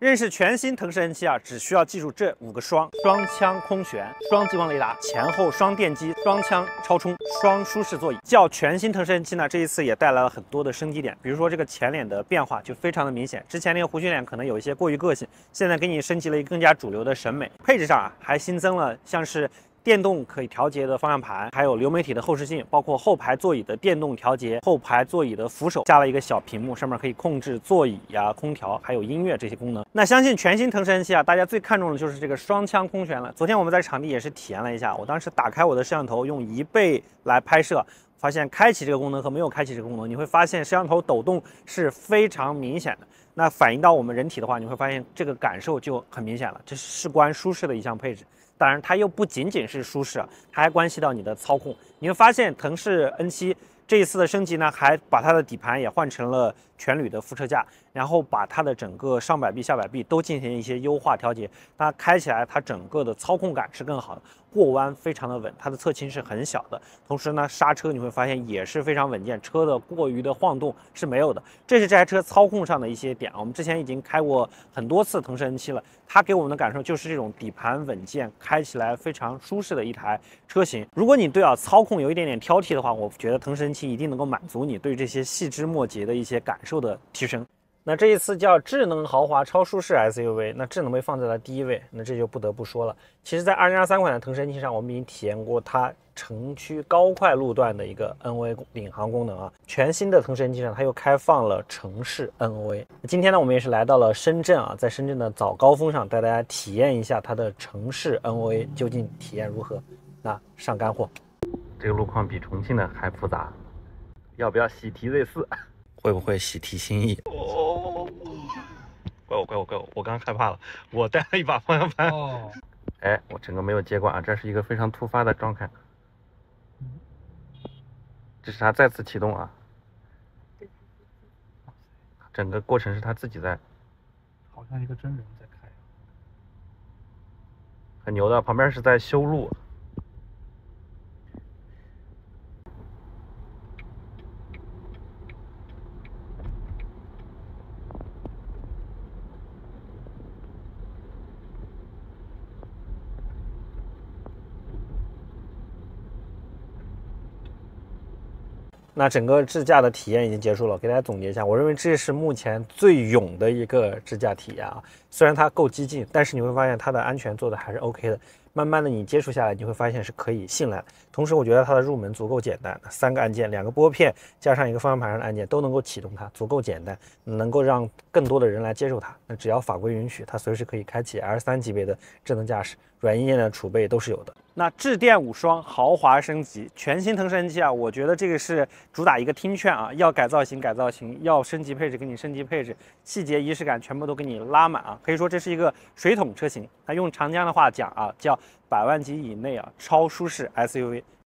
认识全新腾势 N7啊，只需要记住这5个双：双枪空悬、双激光雷达、前后双电机、双枪超充、双舒适座椅。叫全新腾势 N7呢，这一次也带来了很多的升级点，比如说这个前脸的变化就非常的明显，之前那个弧形脸可能有一些过于个性，现在给你升级了一个更加主流的审美。配置上啊，还新增了像是电动可以调节的方向盘，还有流媒体的后视镜，包括后排座椅的电动调节，后排座椅的扶手加了一个小屏幕，上面可以控制座椅呀、空调，还有音乐这些功能。那相信全新腾势 N7啊，大家最看重的就是这个双枪空悬了。昨天我们在场地也是体验了一下，我当时打开我的摄像头，用1倍来拍摄，发现开启这个功能和没有开启这个功能，你会发现摄像头抖动是非常明显的。那反映到我们人体的话，你会发现这个感受就很明显了，这是事关舒适的一项配置。当然，它又不仅仅是舒适，它还关系到你的操控。你会发现，腾势 N7这一次的升级呢，还把它的底盘也换成了全铝的副车架，然后把它的整个上摆臂、下摆臂都进行一些优化调节。它开起来，它整个的操控感是更好的，过弯非常的稳，它的侧倾是很小的。同时呢，刹车你会发现也是非常稳健，车的过于的晃动是没有的。这是这台车操控上的一些点。我们之前已经开过很多次腾势 N7了，它给我们的感受就是这种底盘稳健，开起来非常舒适的一台车型。如果你对操控有一点点挑剔的话，我觉得腾势 N7一定能够满足你对这些细枝末节的一些感受的提升。那这一次叫智能豪华超舒适 SUV， 那智能被放在了第1位，那这就不得不说了。其实，在2023款的腾势 N7上，我们已经体验过它城区高快路段的一个 NOA 领航功能啊。全新的腾势 N7上，它又开放了城市 NOA。今天呢，我们也是来到了深圳啊，在深圳的早高峰上带大家体验一下它的城市 NOA 究竟体验如何。那上干货，这个路况比重庆的还复杂，要不要喜提 Z4？ 会不会喜提心意？怪我，我刚害怕了，我带了一把方向盘。哎，我整个没有接管啊，这是一个非常突发的状态。这是它再次启动啊，整个过程是它自己在， 好像一个真人在开， 很牛的。旁边是在修路。那整个智驾的体验已经结束了，给大家总结一下，我认为这是目前最勇的一个智驾体验啊。虽然它够激进，但是你会发现它的安全做的还是 OK 的。慢慢的你接触下来，你会发现是可以信赖。同时，我觉得它的入门足够简单，3个按键，2个拨片加上一个方向盘上的按键都能够启动它，足够简单，能够让更多的人来接受它。那只要法规允许，它随时可以开启 L3级别的智能驾驶，软硬件的储备都是有的。那智电5双豪华升级，全新腾势 N7啊，我觉得这个是主打一个听劝啊，要改造型改造型，要升级配置给你升级配置，细节仪式感全部都给你拉满啊，可以说这是一个水桶车型。那用长江的话讲啊，叫100万级以内啊超舒适 SUV。